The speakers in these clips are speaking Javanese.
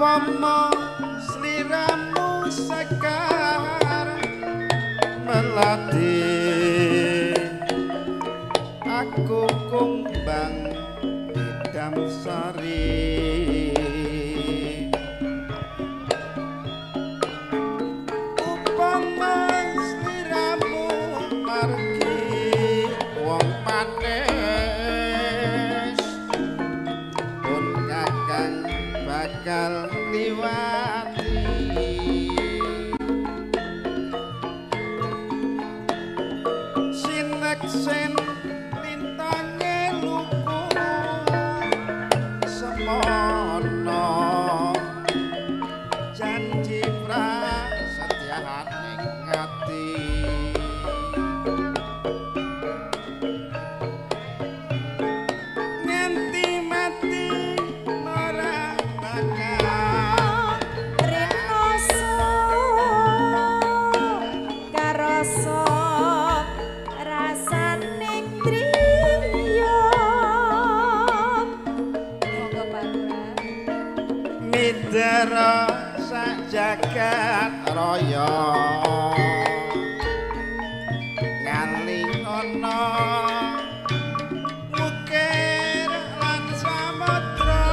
upama sliramu sekar melati aku kumbang idam sari upama sliramu margi wong manis pun kakang bakal liwati sineksen lintange luku semono janji prasetyaning ngati nganti mati ora bakal rinoso karoso rasane triya monggo Parura midara sak jagat raya ngalingono mukir lan samudra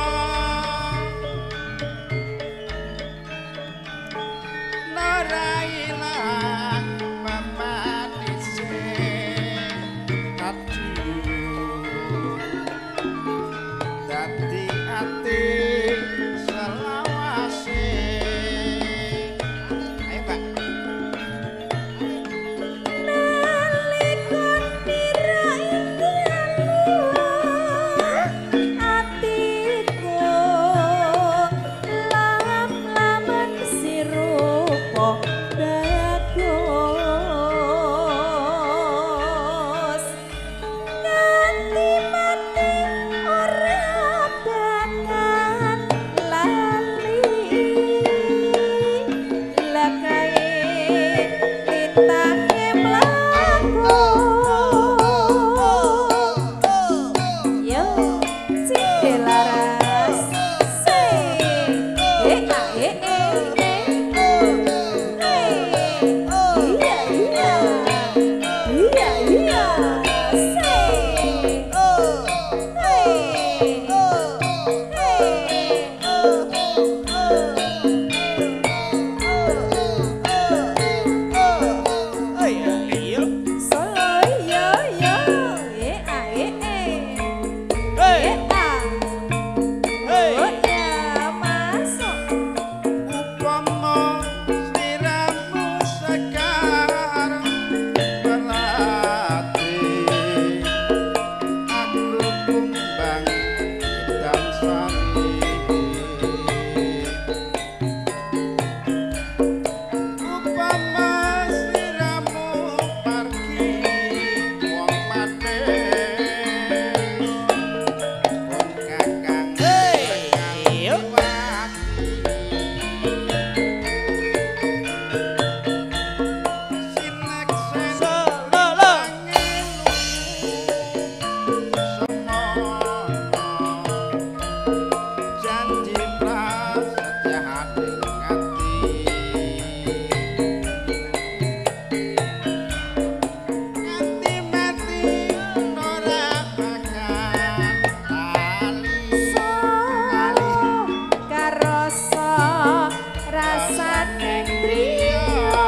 narailah memanise ati dadi ati selawase ayo Pak nalikon pira atiku lam-lamen sirupa bagus nganti mati ora bakal lali lekae litange mlaku yo Cilaras sing iya iya sing solo yo yo oh ya masuk upama sliramu sekar melati aku kumbang idam sari upama sliramu margi wong manis pun kakang janji prasetyaning ngati nganti mati ora bakal lali karoso rasane triya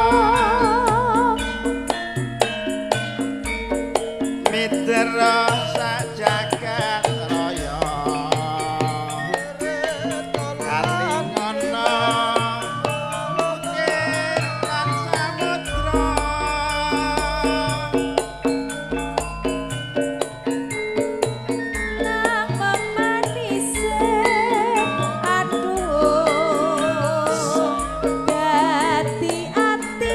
midara sak jagat raya kalingono mukir lan samudra nang memanise aduh dadi ati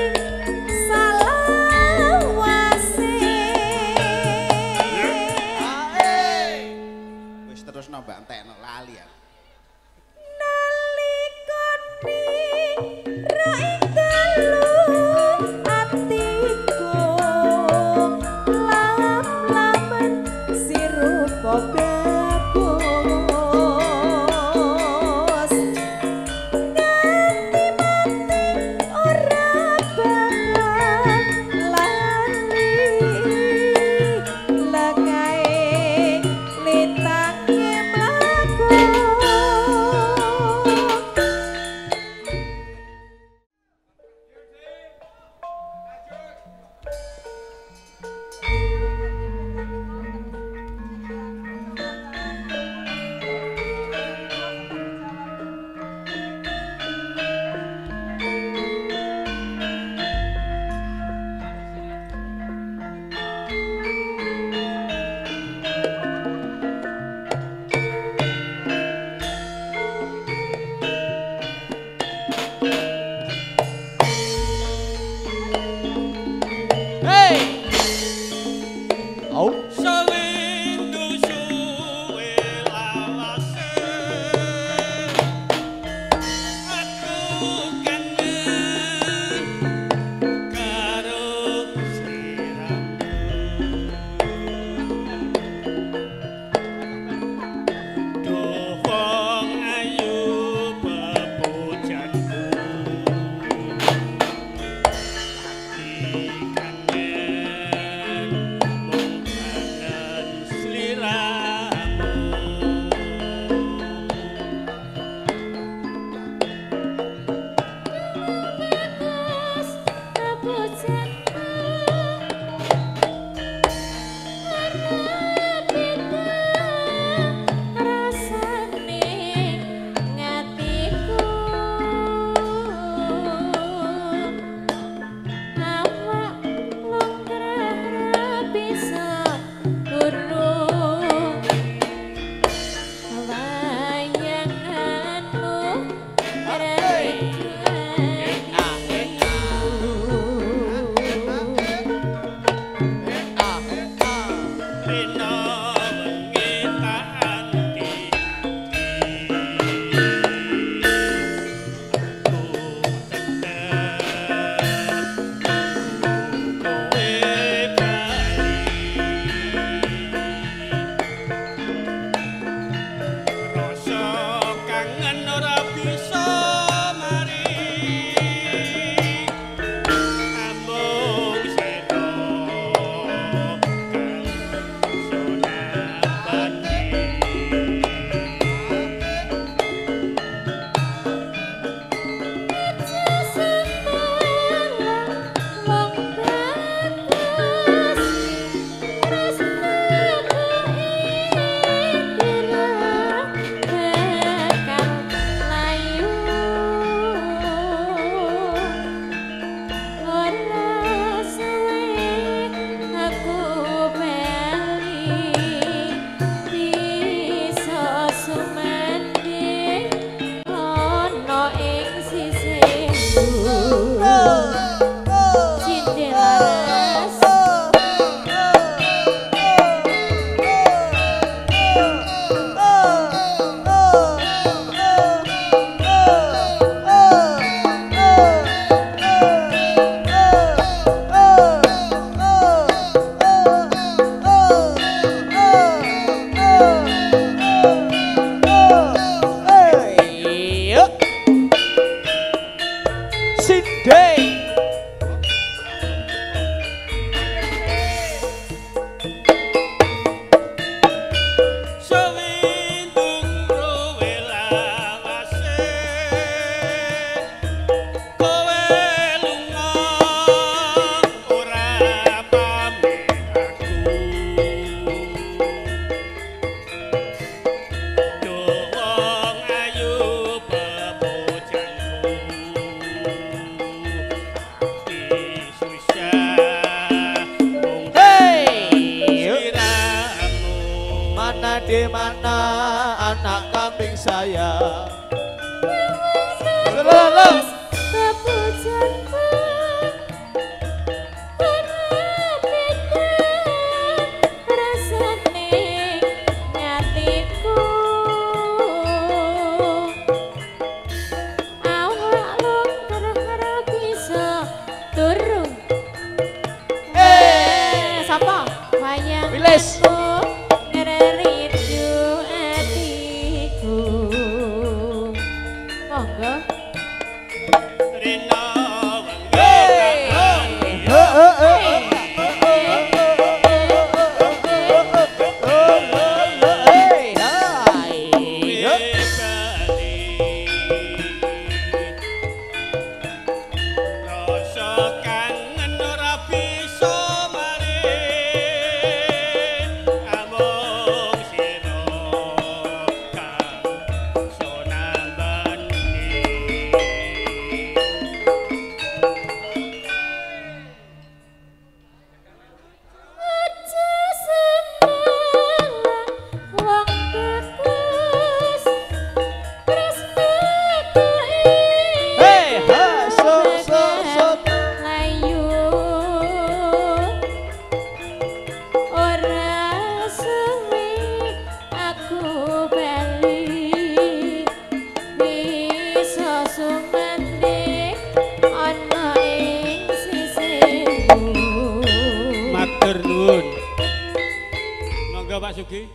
salawase wis terus Mbak entekno lali ya nalikone ra ing dalu atiku lam-lamen sirupa bagus Rina anak kambing saya. Selalu Wilis. Pak Sugi.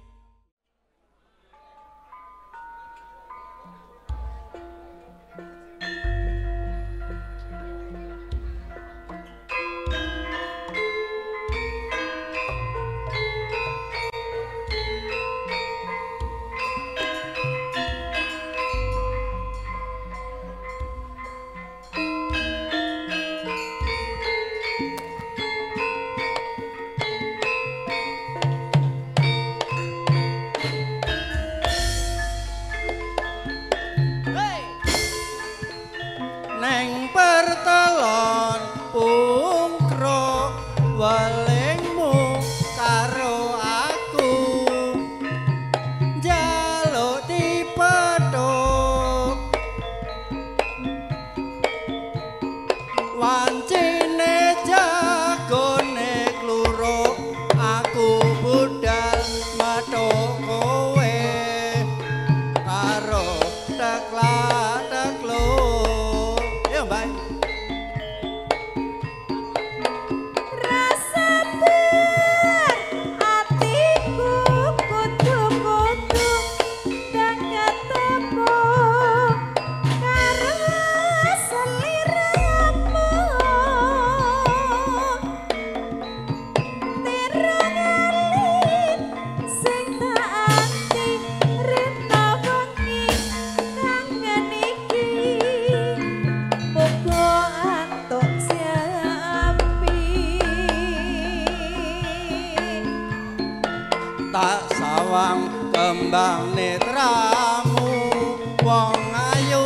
Kembang netramu wong ayu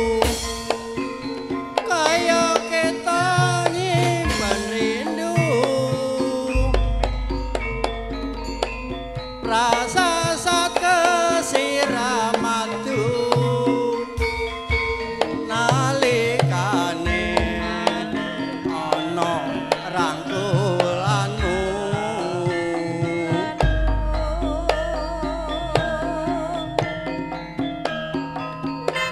kaya kita nyimpen rindu rasa sat kesira madu nalikane ana rangkulanmu. Nah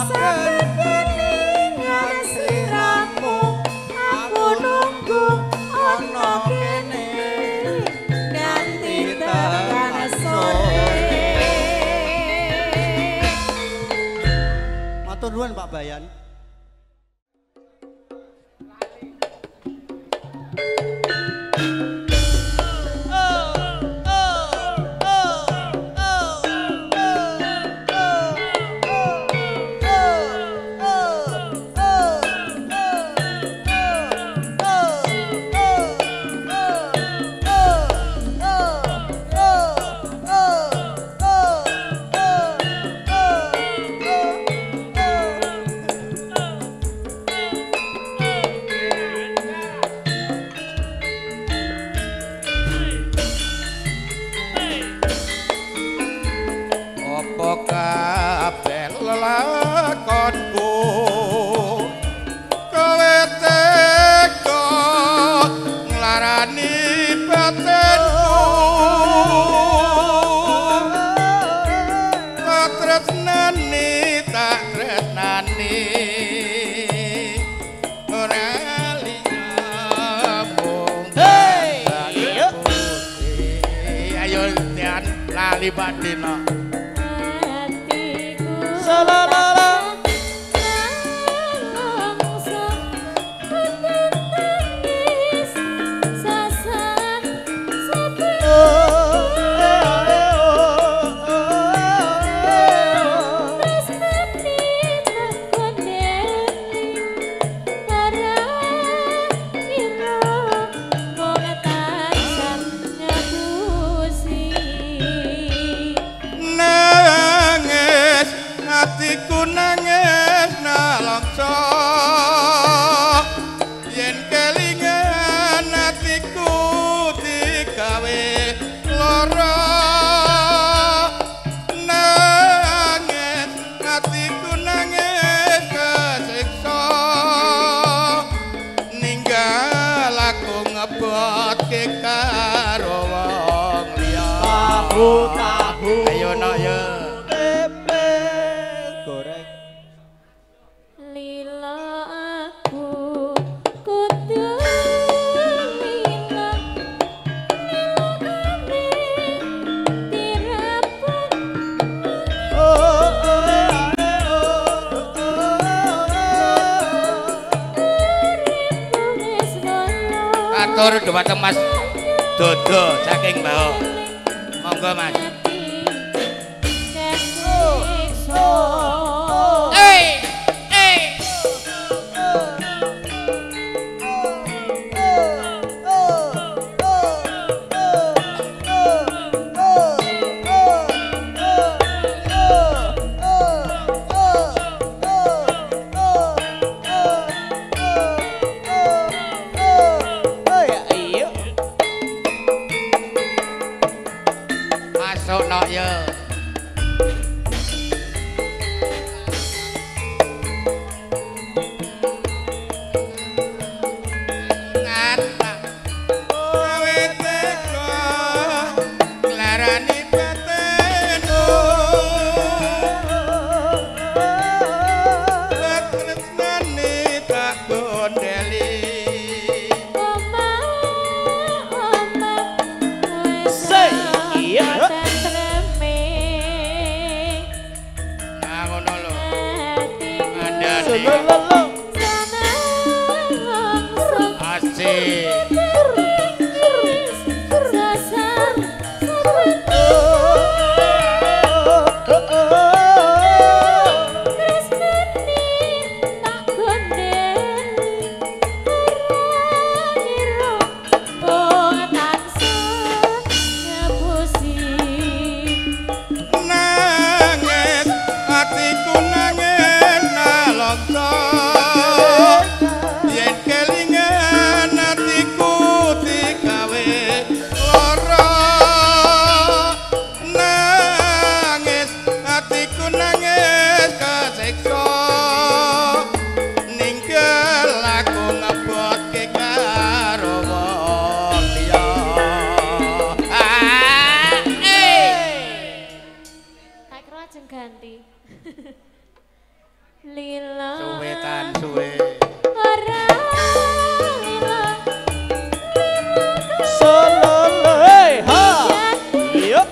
sabekelingan sliramu aku nunggu ana kene nganti tekan sore. Matur nuwun Pak Bayan. Apa kabeh lelakonku kowe tega nglarani batinku tak tresnani ora liamung ayo tian lali batino Salalala atiku nangis nalangsa yen kelingan atiku digawe lara nangis atiku nangis kesiksa ninggal aku ngebotke karo wong liya tahu ayo no ya lila aku kudu lila kami dirapuk wis walo atur dhumateng Mas Dodo saking Mbah monggo Mas masuk no ya ngata kowe tega nglarani batinku tresnani tak gondeli ngono lho asik nangis atiku nangis nalangsa lila suwe tan suwe ora lila Sololo hey ha. Yuk.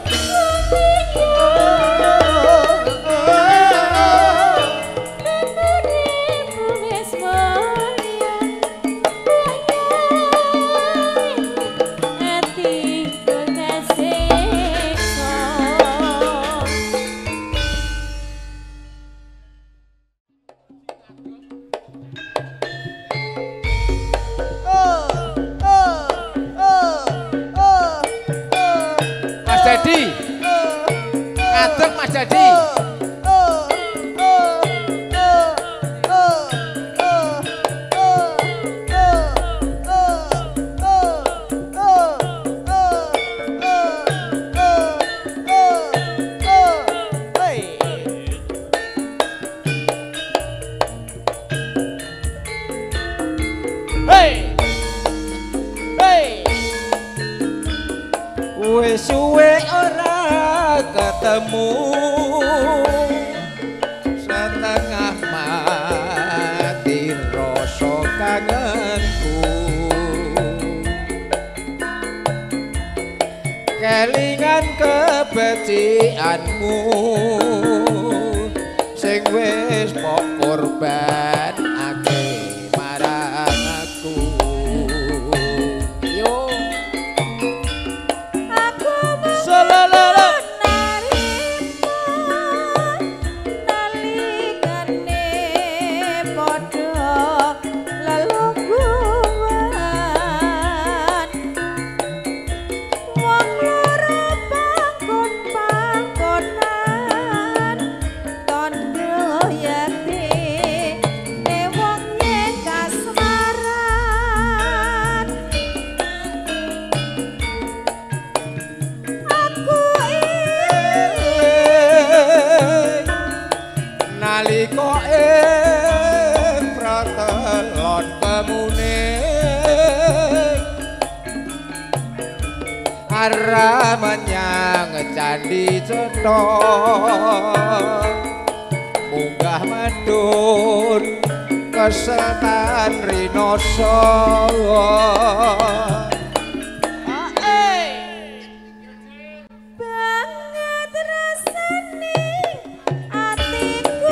Mas Jadi ngadeg Mas Jadi Wis suwe ora ketemu setengah mati rasa kangenku kelingan kebecikanmu sing wis pok korban ake marang aku yo Sololo nalika ing pratelon kemune arah menyang candi Cetha munggah medun kesetan rinoso banget rasane atiku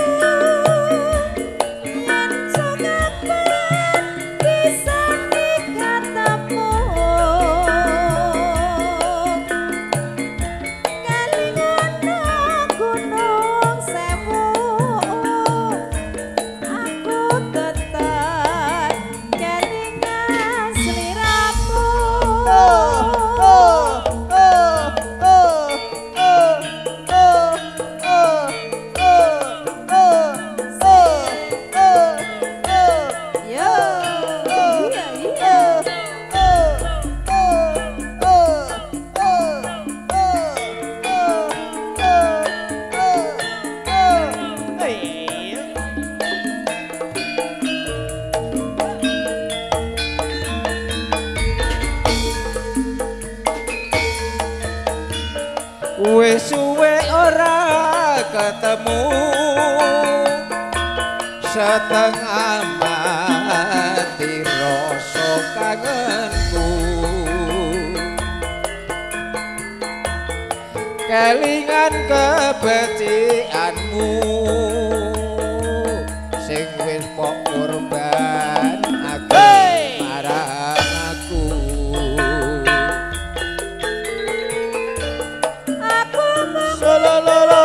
yen kapan bisa ketemu kalingan gunung sewu aku tetep kelingan sliramu wis suwe ora ketemu setengah mati rasa kangenku kelingan kebecikanmu sing wis pok korban aku marang aku Sololo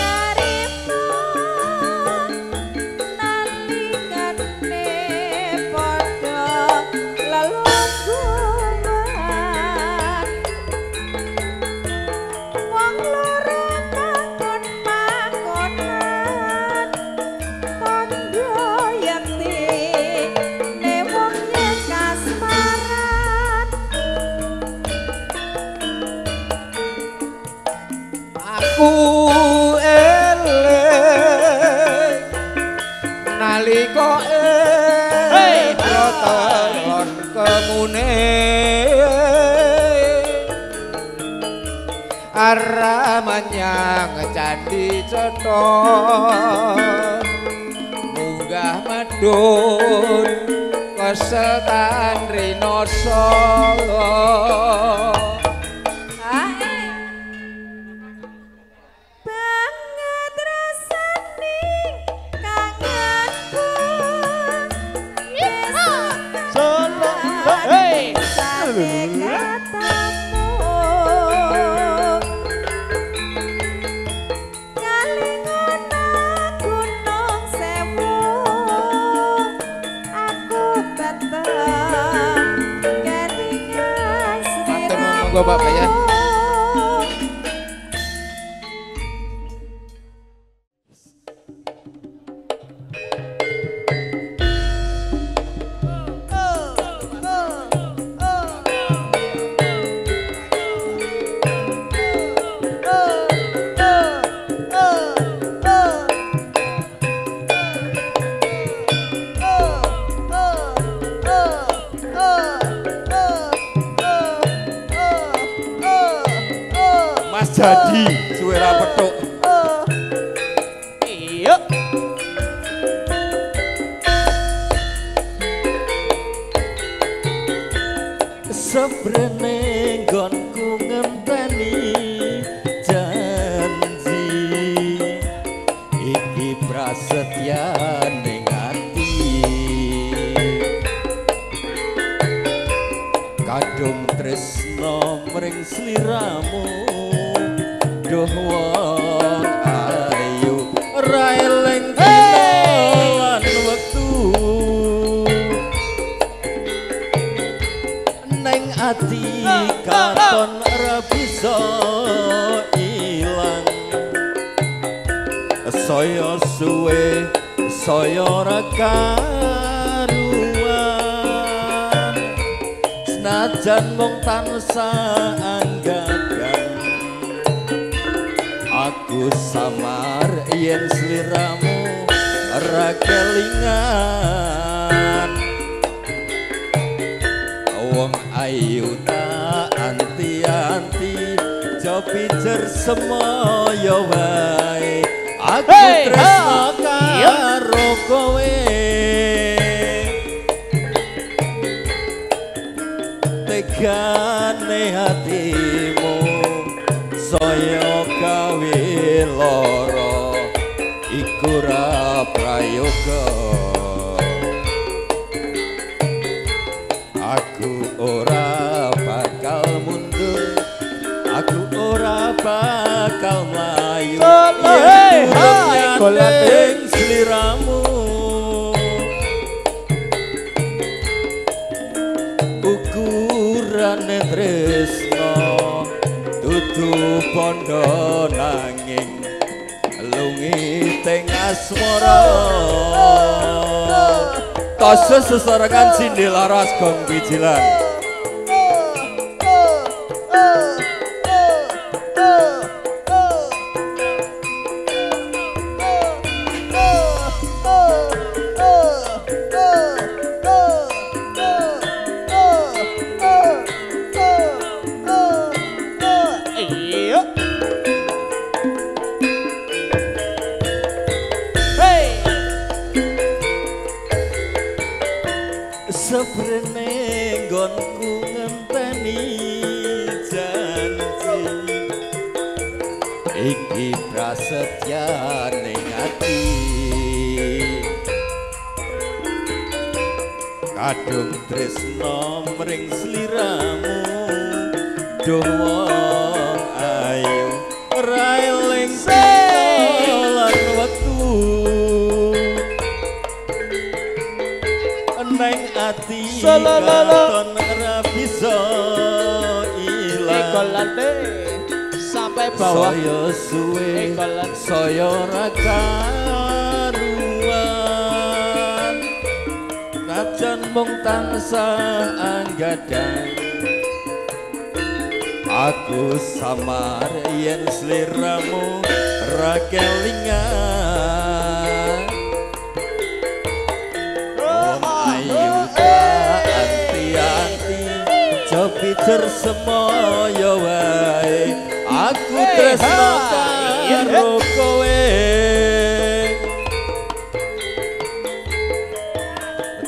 aku eling nalika ing pratelon kemune arah menyang candi Cetha munggah medun kesetan rino solo banget rasane kangenku solo hey sampai katamu nyalingono gunung sewu aku beteng kelingan matur nuwun Bapak ya. Mas Jadi suwe ra petuk. Iya. Sebrene nggonku ngenteni janji iki prasetyane ati kadung tresno mring sliramu duh wong ayu ra eling dina lan wektu neng ati katon ra bisa ilang saya suwe saya ora karuan senajan mung tansah anggagan aku samar yen sliramu ora kelingan wong ayu tak anti-anti jopijer semoyo wae aku tresno karo kowe tegane hatimu saya gawe lara iku ra prayoga aku ora bakal mundur aku ora bakal mlayu yen sliramu ukurane tresno dudu bondo nanging lungiting asmara tasa sesarengan sindil laras gong bijilan Iya. Hey. sebrene nggonku ngenteni janji iki prasetyane ati kadung tresno mring sliramu duh wong ayu ra eling lan wektu neng ati katon ra bisa ilang Golane sampai bawah. saya suwe saya ora karuan najan mung tansah anggadang aku samar yen sliramu ra kelingan ayu tak anti-anti jopijer semoyo wae aku tresno karo kowe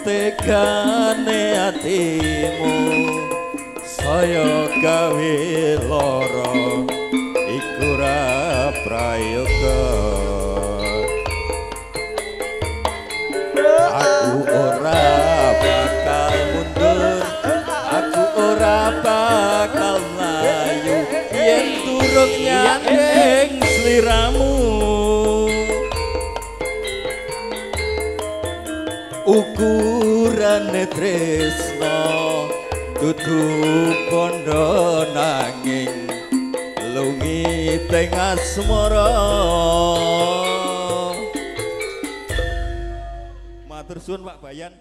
tegane atimu saya gawe lara iku ra prayoga aku ora bakal mundur aku ora bakal mlayu yen durung nyandeng sliramu ukurane tresno dudu kondo nanging lungi teng asmara matur suwun Pak Bayan.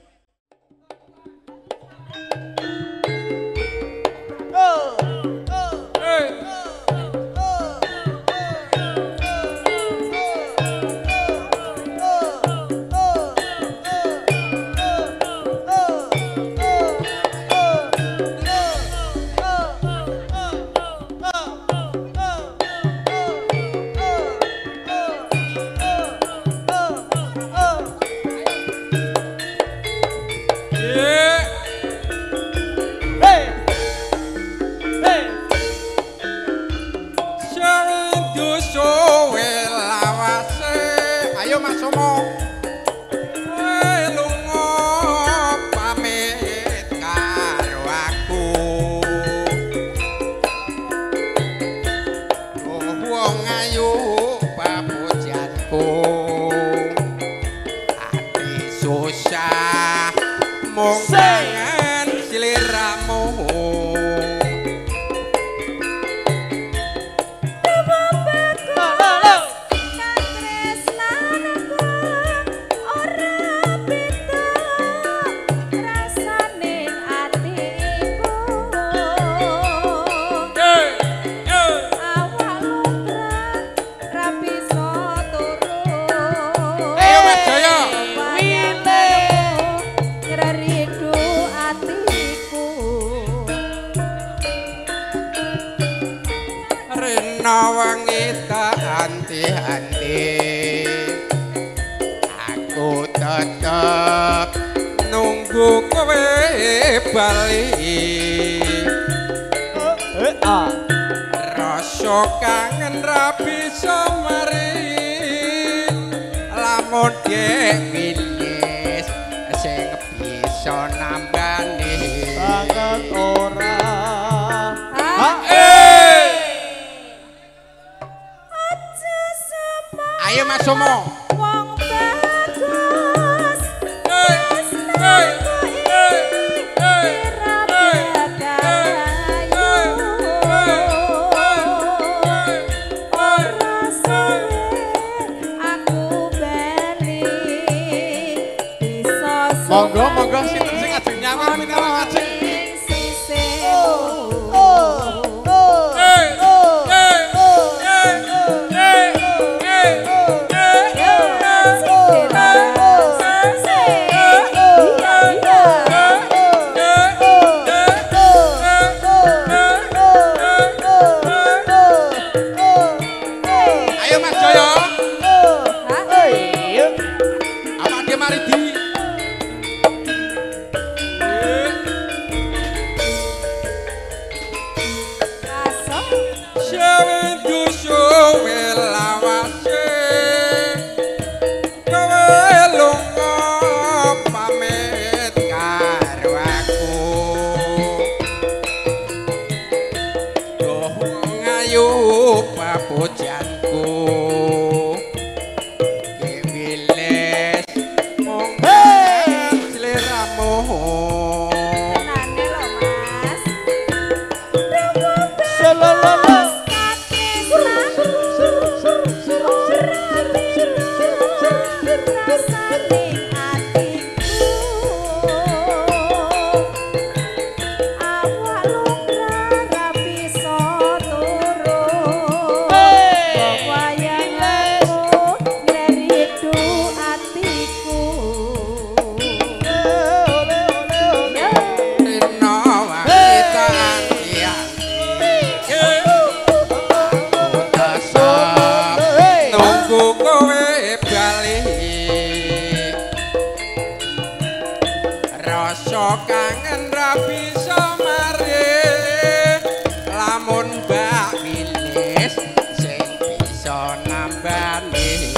rasa kangen ra bisa mari lamun Mbak Wilis sing bisa nambani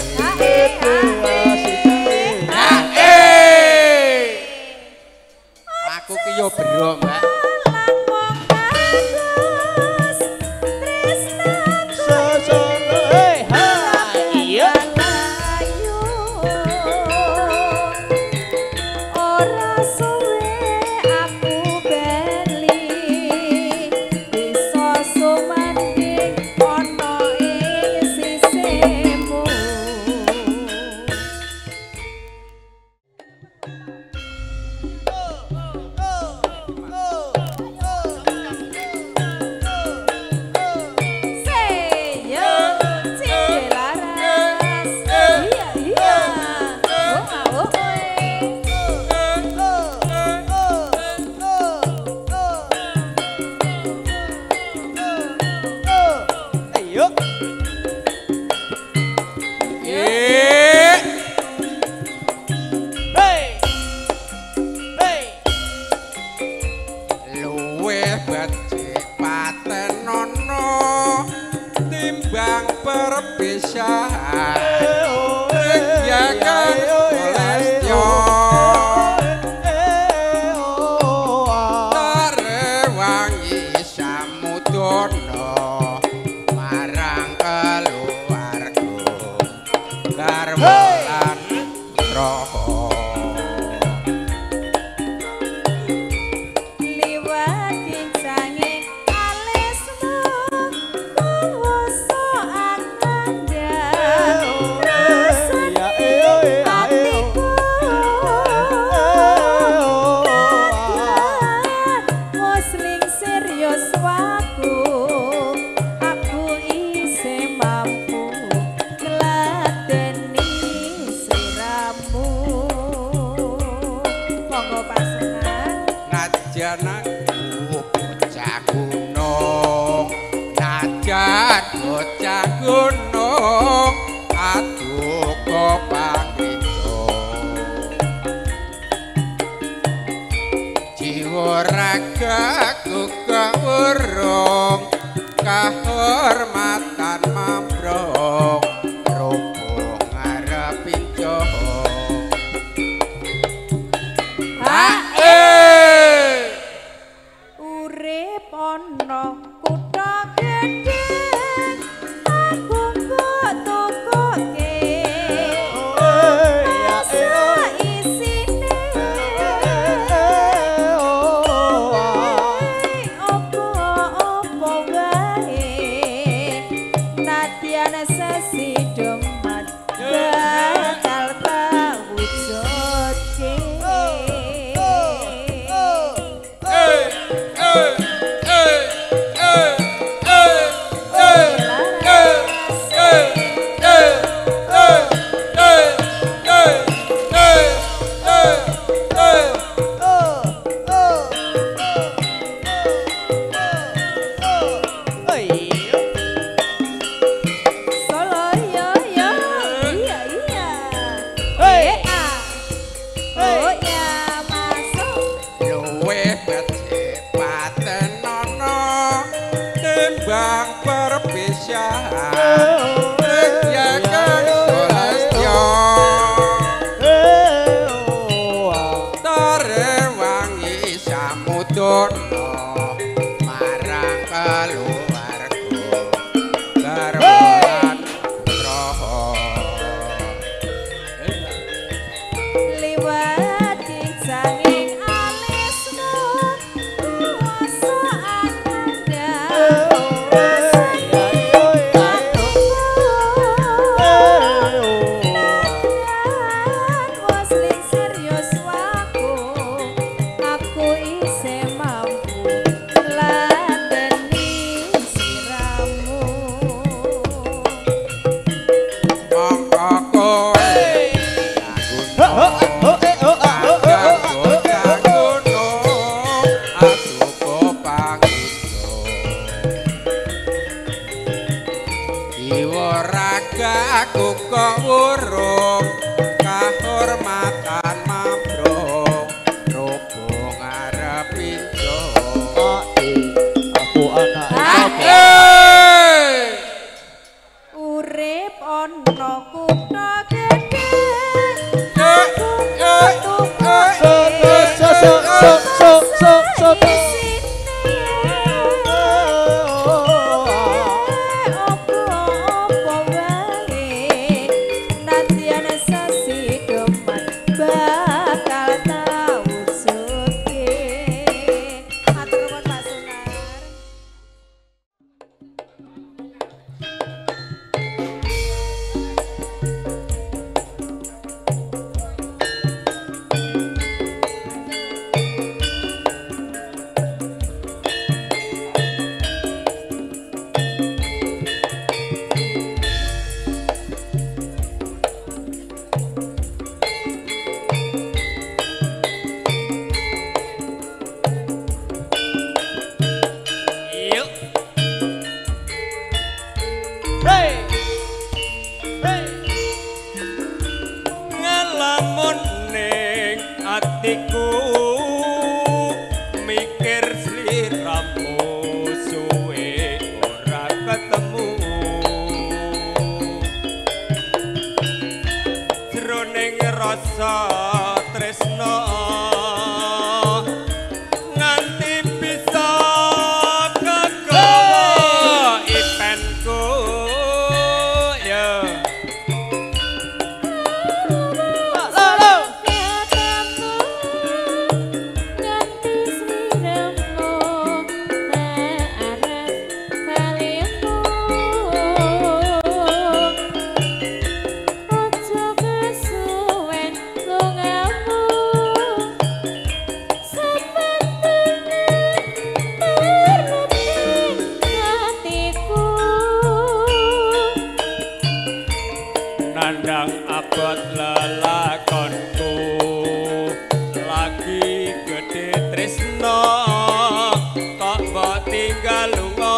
aku ki yo bero Mbak liwat atiku mikir sliramu suwe ora ketemu jroning rasa tresno nganti bisa kegawa ipenku ya nandang abot lelakonku lagi gede tresno kok mbok tinggal lunga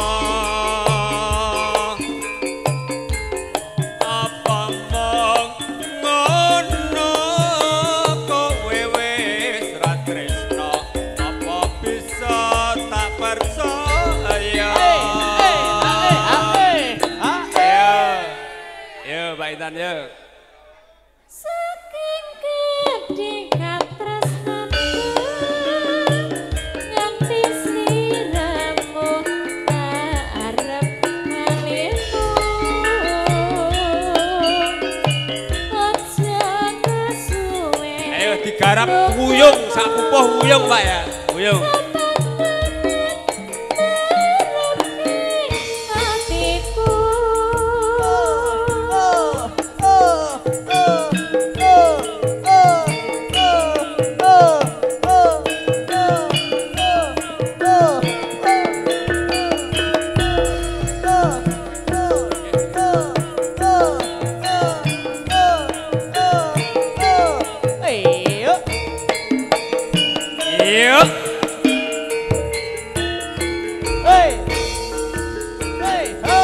apa mong ngono kowe wis ra tresno apa bisa tak percaya Pak Intan ya. Saking gedhe katresnanku nganti sliramu arep ngalimu aja kesuwe Ayo digarap wuyung sak pupuh wuyung Pak ya. Wuyung. Iya. Hey. Hey, ha.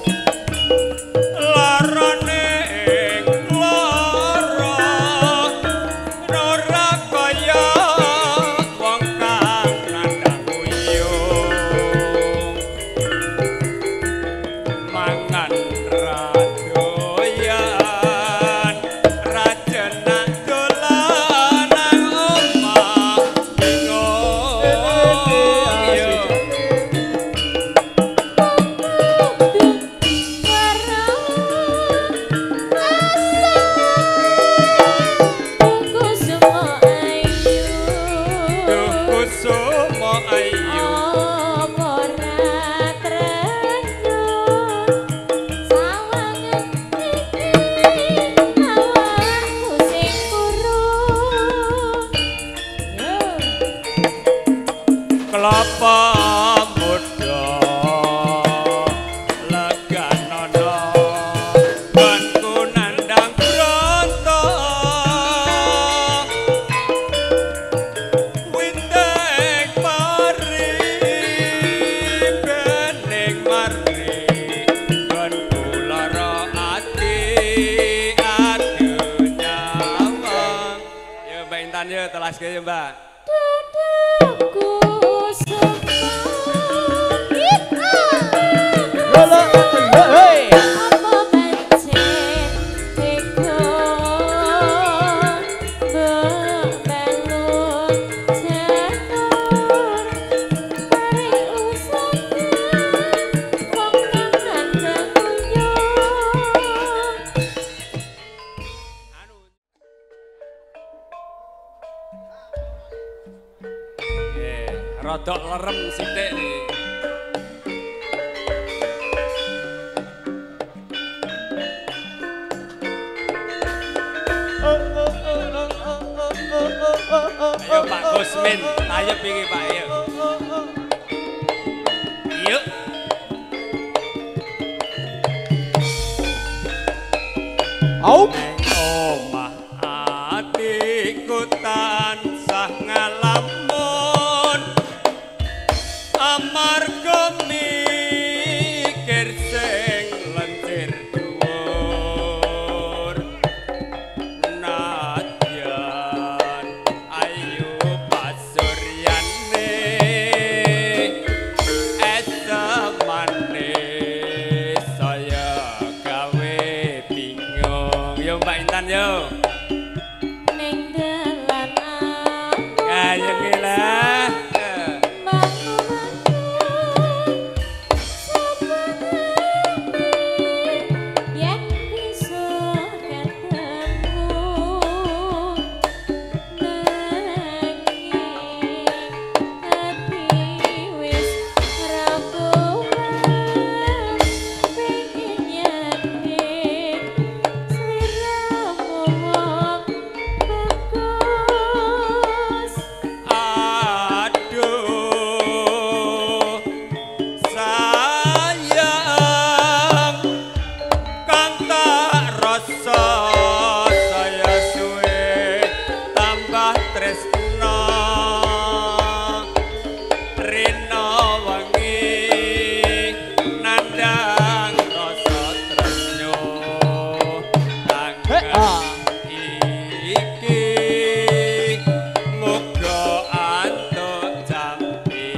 Larane ing lara ora kaya wong kang nandang wuyung mangan ra doyan rajenak dolanan omah bingung yo Duhku sumo ayu kelapa muda leganono banku nandang bronto windeng mari bening mari banku lara ati aduh nyawang ya Mbak Intan ya telas ya Mbak. Hey. Rodok lerem sithik nih. Ayo Pak Gusmin, tayep iki Pak ya. Yuk. Au. Omah atiku tansah ngalamun amarga mikir sing lentir dhuwur nadyan tresno rina wengi nandang rasa tresno tanggal iki muga antuk jampi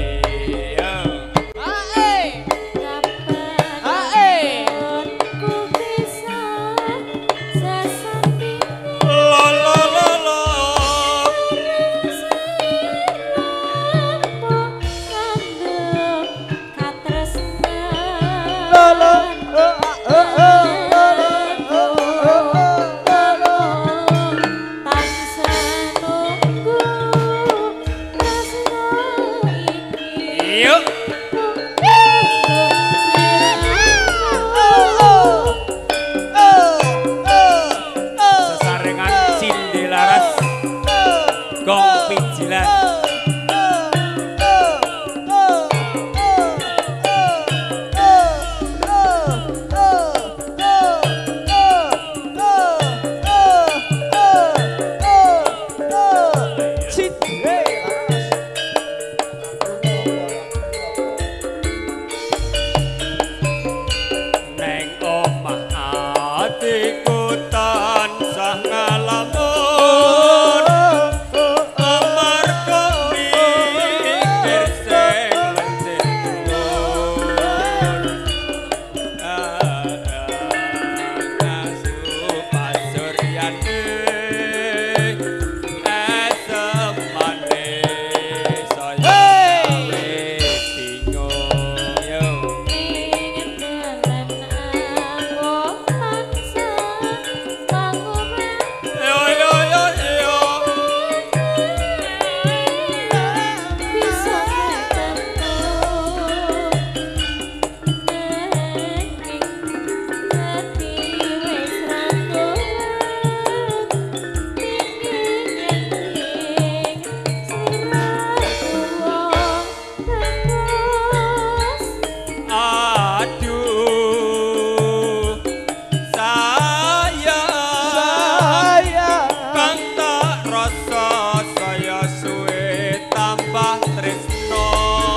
Gong pijilan neng omah atiku tansah ngalamun amarga mikir sing lenjih ngasu pasuryane esemane saya bingung yo aduh saya kang tak rasa saya suwe tambah tresno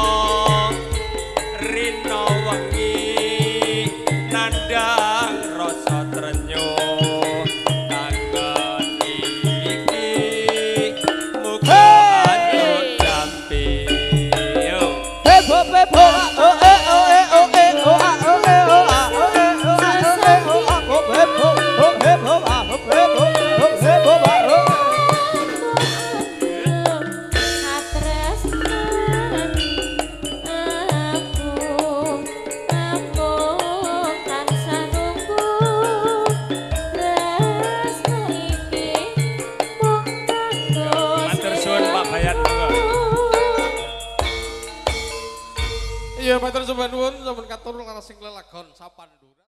rina wengi nandang rasa trenyo kangen iki muga antuk jampi yo Bebo bebo oh eh oh eh oh eh oh ah oh eh oh ah oh eh oh ah oh eh oh ah oh bebo oh bebo ah oh bebo oh bebo ah oh matur suwun Pak Bayat monggo. Iya matur suwun sampun katur laras sing lelagon sapandu